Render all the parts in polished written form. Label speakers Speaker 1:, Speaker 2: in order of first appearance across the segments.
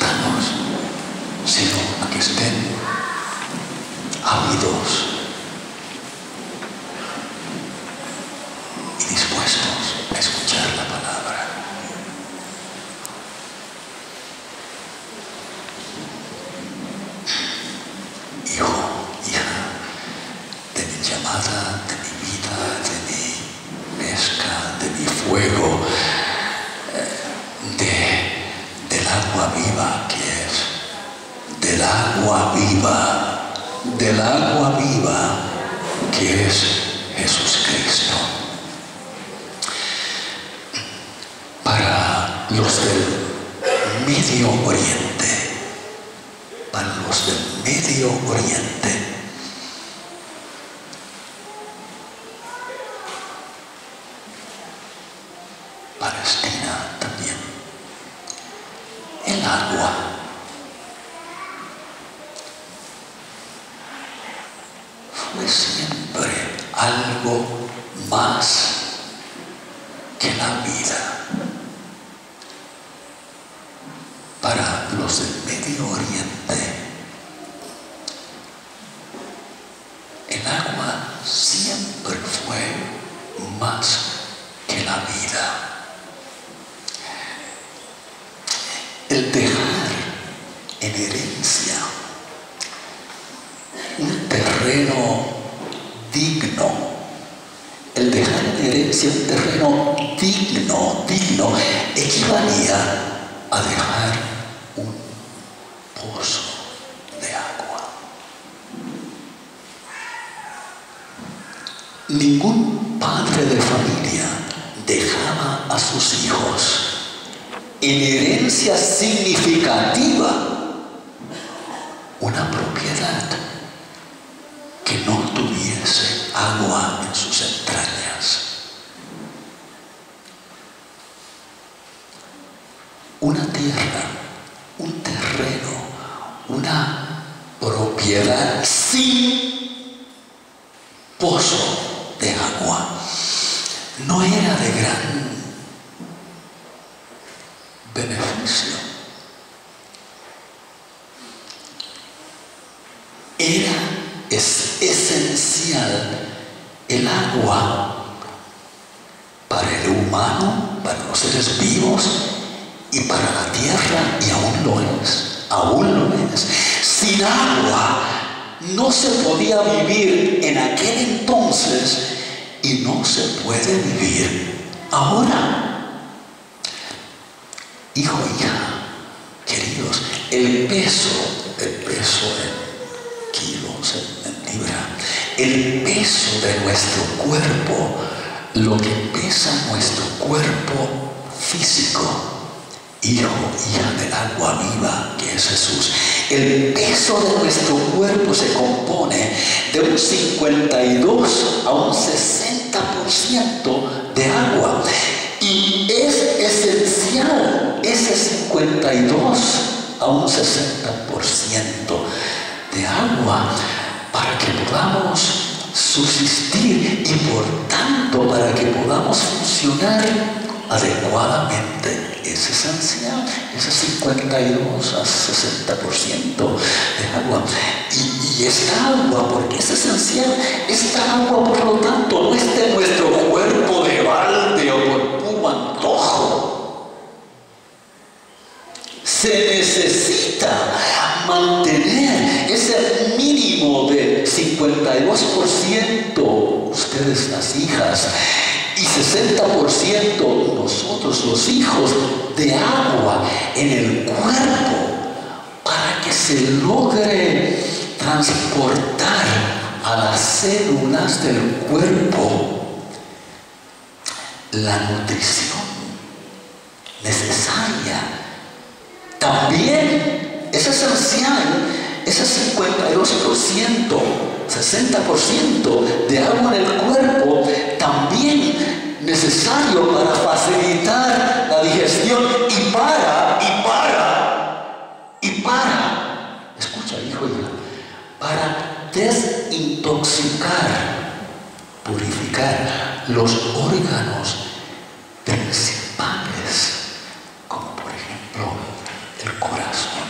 Speaker 1: quitarnos, sino a que estén ávidos y dispuestos a escuchar la palabra. Hijo, hija, de mi llamada, de mi vida, de mi pesca, de mi fuego, del agua viva que es, del agua viva que es Jesucristo. Para los del Medio Oriente, Palestina también, el agua fue siempre algo más que la vida. Para los del Medio Oriente, el agua siempre fue más que la vida. El dejar en herencia un terreno digno, equivalía a dejar un pozo de agua. Ningún padre de familia dejaba a sus hijos en herencia significativa una propiedad que no tuviese agua en sus entrañas. Una tierra, un terreno, una propiedad sin pozo de agua no era de gran beneficio. Era esencial el agua para el humano, para los seres vivos y para la tierra, y aún lo es. Sin agua no se podía vivir en aquel entonces y no se puede vivir ahora. Hijo, hija, queridos, el peso en kilos, en libra, el peso de nuestro cuerpo, lo que pesa nuestro cuerpo físico, hijo, hija del agua viva que es Jesús, el peso de nuestro cuerpo se compone de un 52 a un 60% de agua. Y es esencial ese 52 a un 60% de agua para que podamos subsistir y por tanto para que podamos funcionar adecuadamente. Es esencial ese 52 a 60% de agua. Y esta agua, porque es esencial, esta agua por lo tanto no está en nuestro cuerpo de balde o por puro antojo. Se necesita mantener ese mínimo de 52%, ustedes las hijas, y 60% nosotros los hijos, de agua en el cuerpo para que se logre transportar a las células del cuerpo la nutrición necesaria. También es esencial ese 52%, 60% de agua en el cuerpo, también necesario para facilitar la digestión y para, escucha hijo, hija, para desintoxicar, purificar los órganos principales, como por ejemplo el corazón.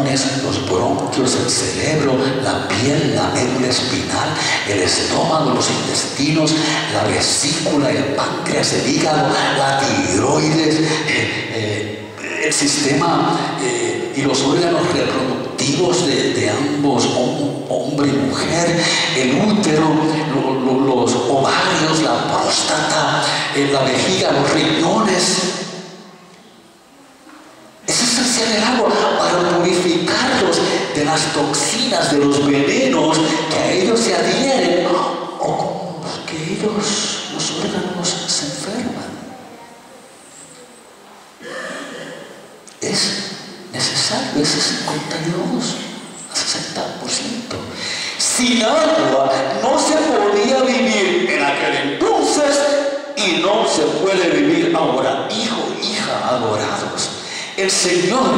Speaker 1: riñones, los bronquios, el cerebro, la piel, la médula espinal, el estómago, los intestinos, la vesícula, el páncreas, el hígado, la tiroides, el sistema y los órganos reproductivos de ambos, hombre y mujer, el útero, los ovarios, la próstata, la vejiga, los riñones. Es esencial el agua para purificarlos de las toxinas, de los venenos que a ellos se adhieren o que ellos, los órganos, se enferman. Es necesario ese 52 a 60%. Sin agua no se podía vivir en aquel entonces y no se puede vivir ahora. Hijo, hija, adorados, el Señor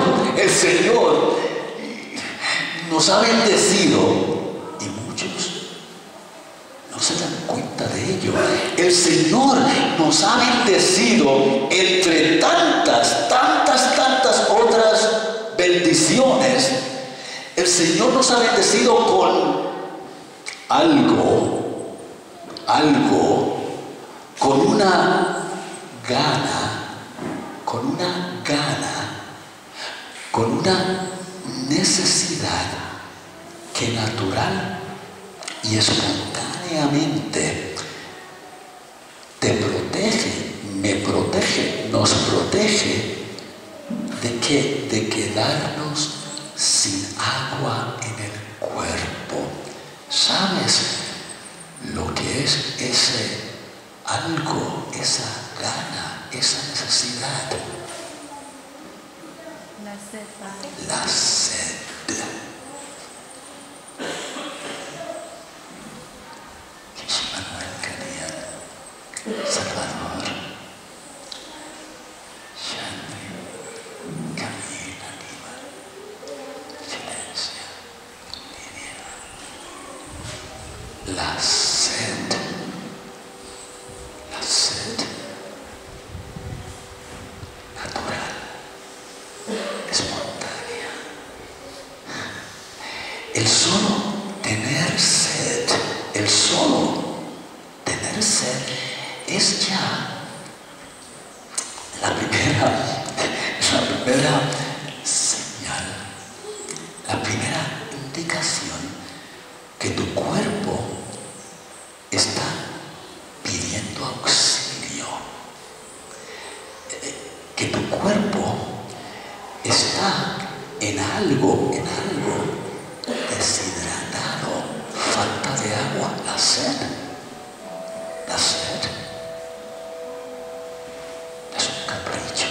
Speaker 1: nos ha bendecido y muchos no se dan cuenta de ello. El Señor nos ha bendecido entre tantas otras bendiciones. El Señor nos ha bendecido con algo, con una gana, con una necesidad que natural y espontáneamente te protege, me protege, nos protege de quedarnos sin agua en el cuerpo. ¿Sabes lo que es ese algo, esa gana, esa necesidad? La sed. Manuel Canian, Salvador, Shandy, Camila, Aníbal, Silencia, Lidia. La sed. Natural, espontánea. El solo tener sed es ya la primera señal, la primera indicación que tu cuerpo está pidiendo auxilio, que tu cuerpo está en algo deshidratado, falta de agua, la sed es un capricho,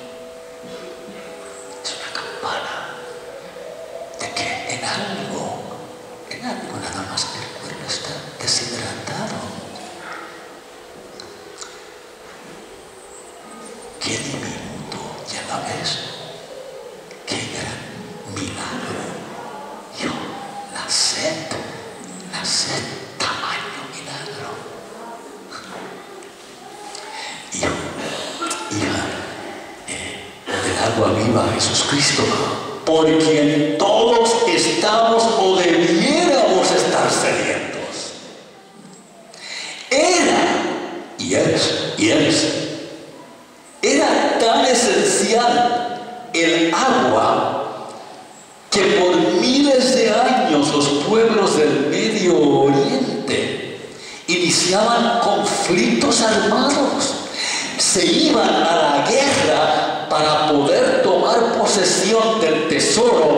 Speaker 1: es una campana de que en algo nada más el cuerpo está deshidratado. Qué diminuto y a la vez qué gran milagro. La sed, tamaño milagro. El agua viva, Jesucristo, por quien todos estamos o debiéramos estar sedientos. Era tan esencial el agua que por miles de años los pueblos del Medio Oriente iniciaban conflictos armados. Se iban a la guerra para poder tomar posesión del tesoro